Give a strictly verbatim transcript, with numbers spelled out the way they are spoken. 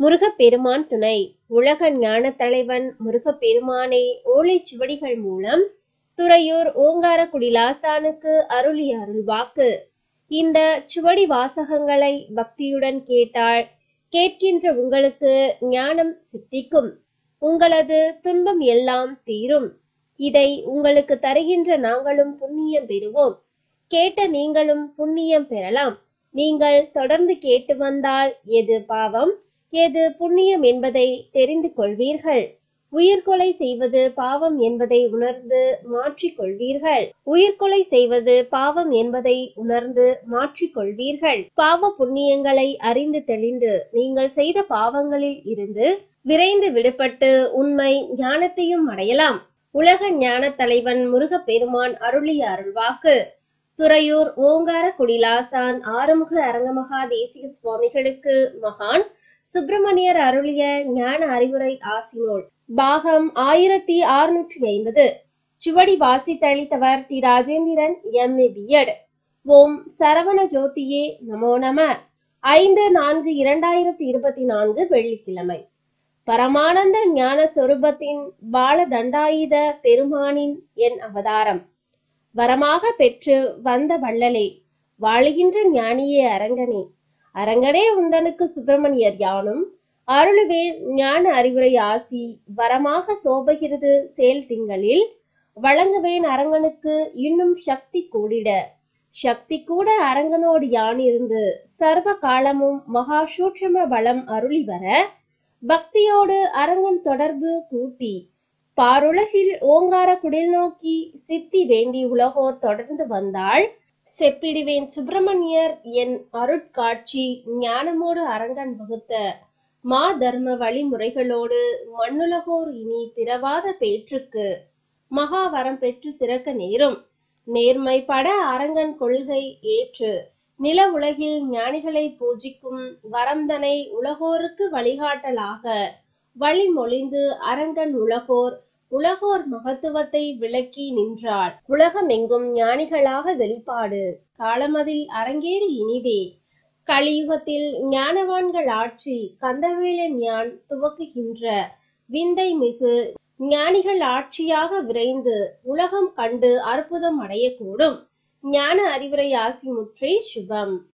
முருகப்பெருமான் துணை. உலக ஞான தலைவன் முருகப்பெருமானே ஓலைச்சுவடிகள் மூலம் துறையூர் ஓங்காரக்குடி லாசானுக்கு அருளிய அருள்வாக்கு. இந்த சுவடி வாசகங்களை பக்தியுடன் கேட்டால் கேட்கின்ற உங்களுக்கு ஞானம் சித்திக்கும், உங்களது துன்பம் எல்லாம் தீரும். இதை உங்களுக்கு தருகின்ற நாங்களும் புண்ணியம் பெறுவோம். கேட்ட நீங்களும் புண்ணியம் பெறலாம். நீங்கள் தொடர்ந்து கேட்டு வந்தால் எது பாவம் எது புண்ணியம் என்பதை தெரிந்து கொள்வீர்கள். உயிர்கொலை செய்வது பாவம் என்பதை உணர்ந்து மாற்றிக் கொள்வீர்கள். உயிர்கொலை செய்வது பாவம் என்பதை உணர்ந்து மாற்றிக் கொள்வீர்கள். பாவ புண்ணியங்களை அறிந்து தெளிந்து நீங்கள் செய்த பாவங்களில் இருந்து விரைந்து விடுபட்டு உண்மை ஞானத்தையும் அடையலாம். உலக ஞான தலைவன் முருகப்பெருமான் அருளிய அருள்வாக்கு. துறையூர் ஓங்காரக்குடி லாசான் ஆறுமுக அரங்கமகா தேசிக சுவாமிகளுக்கு மகான் சுப்பிரமணியர் அருளிய ஞான அறிவுரை ஆசினோல் பாகம் ஆயிரத்தி அறுநூற்றி ஐம்பது. சுவடி வாசித்தளித்தவர் T Rajendran M A B Ed. Om Saravana ஜோதியே நமோ நம. ஐந்து நான்கு இரண்டாயிரத்தி இருபத்தி நான்கு வெள்ளிக்கிழமை. பரமானந்த ஞான சொரூபத்தின் பால தண்டாயுத பெருமானின் என் அவதாரம் வரமாக பெற்று வந்த வள்ளலே, வாழுகின்ற ஞானியே அரங்கனே, அரங்கனே உந்தனுக்கு சுப்பிரமணியர் யானும் அருளுவேன் ஞான அறிவுரை ஆசி வரமாக சோபகிறது சேல் திங்களில் வழங்குவேன் அரங்கனுக்கு இன்னும் சக்தி கூடிட. சக்தி கூட அரங்கனோடு யான் இருந்து சர்வ காலமும் மகா சூட்சம பலம் அருளி வர பக்தியோடு அரங்கன் தொடர்பு கூட்டி பாருலகில் ஓங்கார குடில் நோக்கி சித்தி வேண்டி உலகோர் தொடர்ந்து வந்தாள் செப்பிடுவேன் சுப்பிரமணியர் என் அருட்காட்சி ஞானமோடு அரங்கன் வகுத்த மா தர்ம வழிமுறைகளோடு மண்ணுலகோர் இனி பிறவாத பேற்றுக்கு மகாவரம் பெற்று சிறக்க நேரும். நேர்மை பட அரங்கன் கொள்கை ஏற்று நில உலகில் ஞானிகளை பூஜிக்கும் வரம்தனை உலகோருக்கு வழிகாட்டலாக வழிமொழிந்து அரங்கன் உலகோர் உலகோர் மகத்துவத்தை விளக்கி நின்றார். உலகமெங்கும் ஞானிகளாக வெளிப்பாடு காலமதில் அரங்கேறி இனிதே. கலியுகத்தில் ஞானவான்கள் ஆட்சி கந்தவேலன் ஞான் துவக்குகின்ற விந்தை மிகு ஞானிகள் ஆட்சியாக விரைந்து உலகம் கண்டு அற்புதம் அடையக்கூடும். ஞான அறிவுரை ஆசி முற்றி சுபம்.